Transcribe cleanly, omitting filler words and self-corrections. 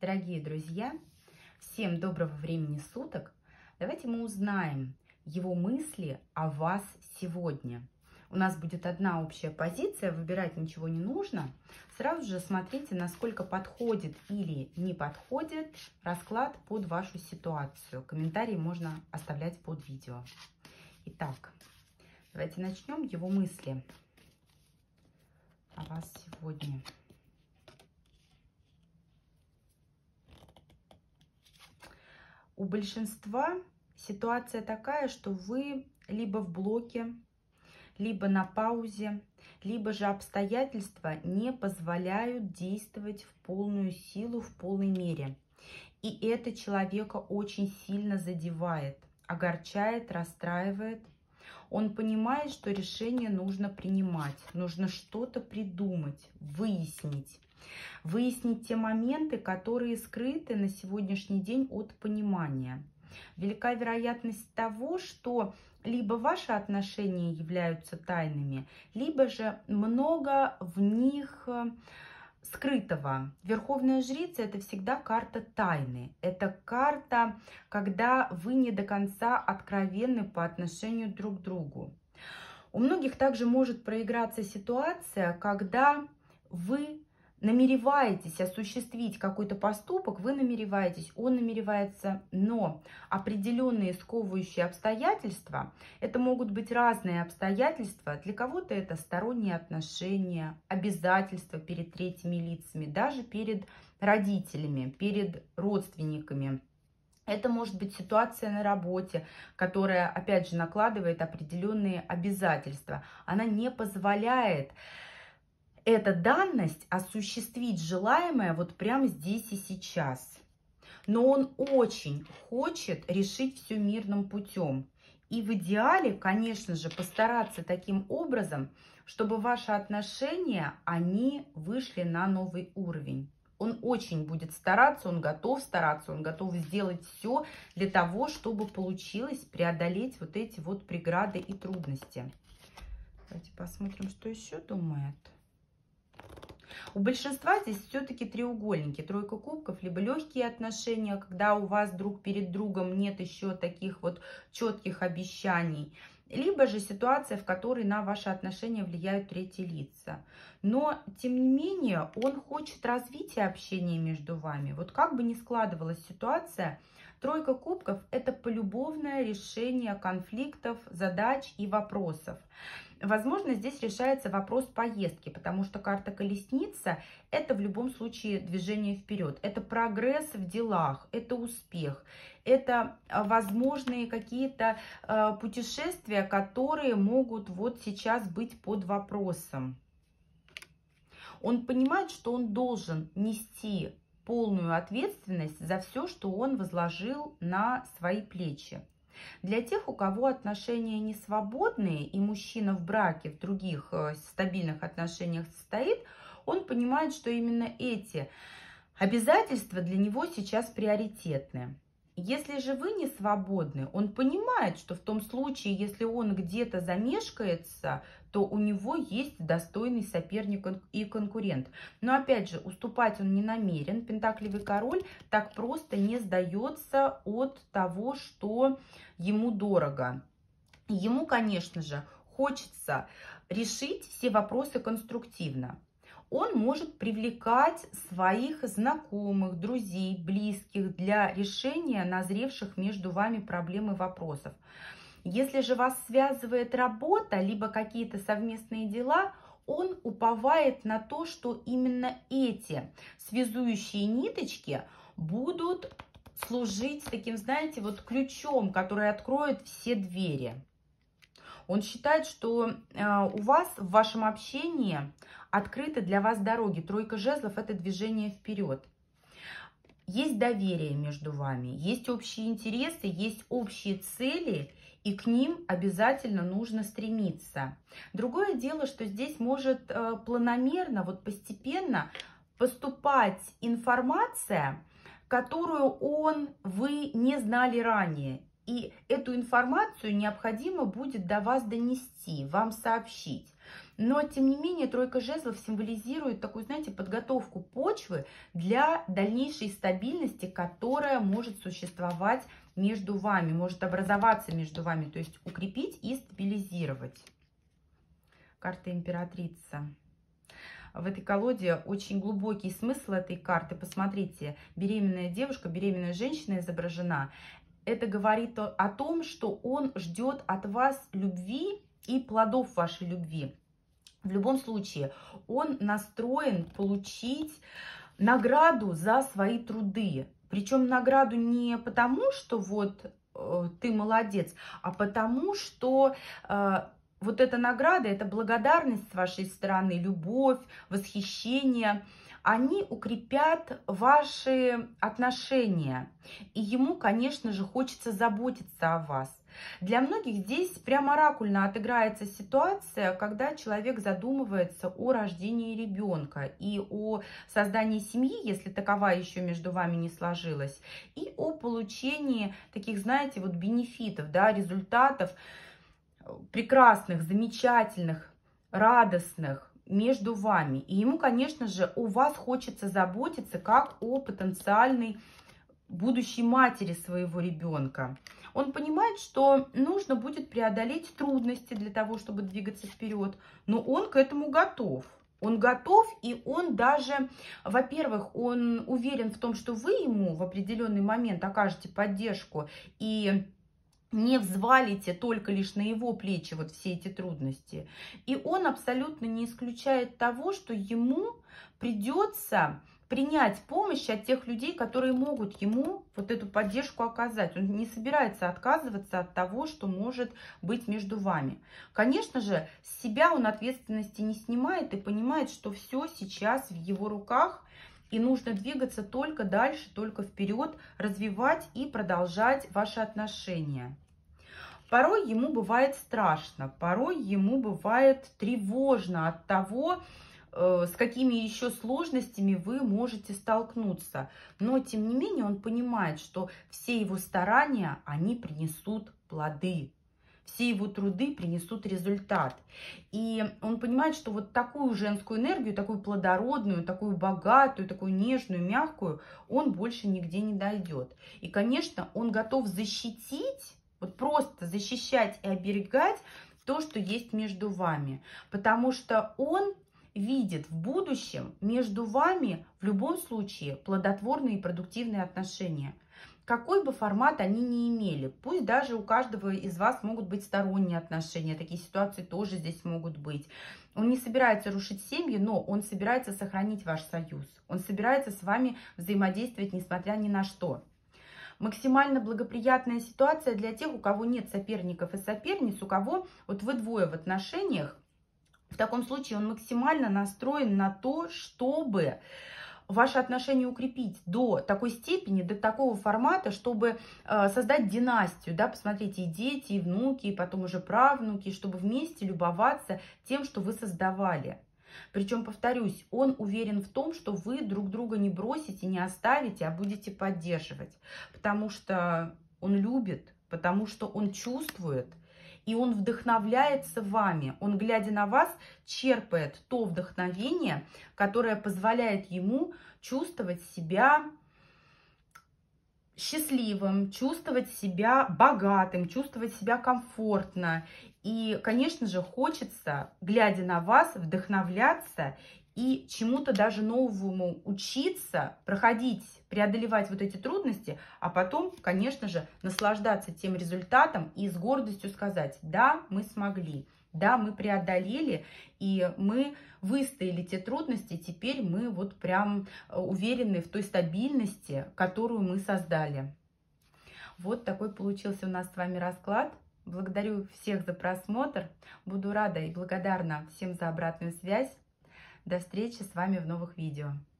Дорогие друзья, всем доброго времени суток. Давайте мы узнаем его мысли о вас сегодня. У нас будет одна общая позиция, выбирать ничего не нужно. Сразу же смотрите, насколько подходит или не подходит расклад под вашу ситуацию. Комментарии можно оставлять под видео. Итак, давайте начнем его мысли о вас сегодня. У большинства ситуация такая, что вы либо в блоке, либо на паузе, либо же обстоятельства не позволяют действовать в полную силу, в полной мере. И это человека очень сильно задевает, огорчает, расстраивает. Он понимает, что решение нужно принимать, нужно что-то придумать, выяснить. Выяснить те моменты, которые скрыты на сегодняшний день от понимания. Велика вероятность того, что либо ваши отношения являются тайными, либо же много в них скрытого. Верховная жрица — это всегда карта тайны. Это карта, когда вы не до конца откровенны по отношению друг к другу. У многих также может проиграться ситуация, когда вы намереваетесь осуществить какой-то поступок, он намеревается, но определенные сковывающие обстоятельства, это могут быть разные обстоятельства, для кого-то это сторонние отношения, обязательства перед третьими лицами, даже перед родителями, перед родственниками. Это может быть ситуация на работе, которая, опять же, накладывает определенные обязательства. Она не позволяет эта данность осуществить желаемое вот прямо здесь и сейчас. Но он очень хочет решить все мирным путем. И в идеале, конечно же, постараться таким образом, чтобы ваши отношения, они вышли на новый уровень. Он очень будет стараться, он готов сделать все для того, чтобы получилось преодолеть вот эти вот преграды и трудности. Давайте посмотрим, что еще думает. У большинства здесь все-таки треугольники, тройка кубков, либо легкие отношения, когда у вас друг перед другом нет еще таких вот четких обещаний, либо же ситуация, в которой на ваши отношения влияют третьи лица. Но, тем не менее, он хочет развития общения между вами. Вот как бы ни складывалась ситуация, тройка кубков – это полюбовное решение конфликтов, задач и вопросов. Возможно, здесь решается вопрос поездки, потому что карта колесница – это в любом случае движение вперед. Это прогресс в делах, это успех, это возможные какие-то путешествия, которые могут вот сейчас быть под вопросом. Он понимает, что он должен нести полную ответственность за все, что он возложил на свои плечи. Для тех, у кого отношения не свободные, и мужчина в браке, в других стабильных отношениях состоит, он понимает, что именно эти обязательства для него сейчас приоритетны. Если же вы не свободны, он понимает, что в том случае, если он где-то замешкается, то у него есть достойный соперник и конкурент. Но опять же, уступать он не намерен. Пентаклевый король так просто не сдается от того, что ему дорого. Ему, конечно же, хочется решить все вопросы конструктивно. Он может привлекать своих знакомых, друзей, близких для решения назревших между вами проблем и вопросов. Если же вас связывает работа, либо какие-то совместные дела, он уповает на то, что именно эти связующие ниточки будут служить таким, знаете, вот ключом, который откроет все двери. Он считает, что у вас в вашем общении открыты для вас дороги. Тройка жезлов – это движение вперед. Есть доверие между вами, есть общие интересы, есть общие цели, и к ним обязательно нужно стремиться. Другое дело, что здесь может планомерно, вот постепенно поступать информация, которую вы не знали ранее. И эту информацию необходимо будет до вас донести, вам сообщить. Но, тем не менее, тройка жезлов символизирует такую, знаете, подготовку почвы для дальнейшей стабильности, которая может существовать между вами, может образоваться между вами, то есть укрепить и стабилизировать. Карта императрица. В этой колоде очень глубокий смысл этой карты. Посмотрите, беременная девушка, беременная женщина изображена. Это говорит о том, что он ждет от вас любви и плодов вашей любви. В любом случае, он настроен получить награду за свои труды. Причем награду не потому, что вот ты молодец, а потому, что вот эта награда, это благодарность с вашей стороны, любовь, восхищение, они укрепят ваши отношения. И ему, конечно же, хочется заботиться о вас. Для многих здесь прямо оракульно отыграется ситуация, когда человек задумывается о рождении ребенка и о создании семьи, если такова еще между вами не сложилась, и о получении таких, знаете, вот бенефитов, да, результатов прекрасных, замечательных, радостных между вами. И ему, конечно же, о вас хочется заботиться как о потенциальной будущей матери своего ребенка. Он понимает, что нужно будет преодолеть трудности для того, чтобы двигаться вперед, но он к этому готов. Он готов, и он даже, во-первых, он уверен в том, что вы ему в определенный момент окажете поддержку и не взвалите только лишь на его плечи вот все эти трудности. И он абсолютно не исключает того, что ему придется принять помощь от тех людей, которые могут ему вот эту поддержку оказать. Он не собирается отказываться от того, что может быть между вами. Конечно же, с себя он ответственности не снимает и понимает, что все сейчас в его руках, и нужно двигаться только дальше, только вперед, развивать и продолжать ваши отношения. Порой ему бывает страшно, порой ему бывает тревожно от того, с какими еще сложностями вы можете столкнуться. Но, тем не менее, он понимает, что все его старания, они принесут плоды. Все его труды принесут результат. И он понимает, что вот такую женскую энергию, такую плодородную, такую богатую, такую нежную, мягкую, он больше нигде не дойдет. И, конечно, он готов защитить, вот просто защищать и оберегать то, что есть между вами. Потому что он видит в будущем между вами в любом случае плодотворные и продуктивные отношения. Какой бы формат они ни имели, пусть даже у каждого из вас могут быть сторонние отношения, такие ситуации тоже здесь могут быть. Он не собирается рушить семьи, но он собирается сохранить ваш союз. Он собирается с вами взаимодействовать несмотря ни на что. Максимально благоприятная ситуация для тех, у кого нет соперников и соперниц, у кого вот вы двое в отношениях. В таком случае он максимально настроен на то, чтобы ваши отношения укрепить до такой степени, до такого формата, чтобы создать династию, да, посмотрите, и дети, и внуки, и потом уже правнуки, чтобы вместе любоваться тем, что вы создавали. Причем, повторюсь, он уверен в том, что вы друг друга не бросите, не оставите, а будете поддерживать, потому что он любит, потому что он чувствует, и он вдохновляется вами. Он, глядя на вас, черпает то вдохновение, которое позволяет ему чувствовать себя счастливым, чувствовать себя богатым, чувствовать себя комфортно. И, конечно же, хочется, глядя на вас, вдохновляться и чему-то даже новому учиться, проходить, преодолевать вот эти трудности, а потом, конечно же, наслаждаться тем результатом и с гордостью сказать: да, мы смогли, да, мы преодолели, и мы выстояли те трудности, теперь мы вот прям уверены в той стабильности, которую мы создали. Вот такой получился у нас с вами расклад. Благодарю всех за просмотр. Буду рада и благодарна всем за обратную связь. До встречи с вами в новых видео.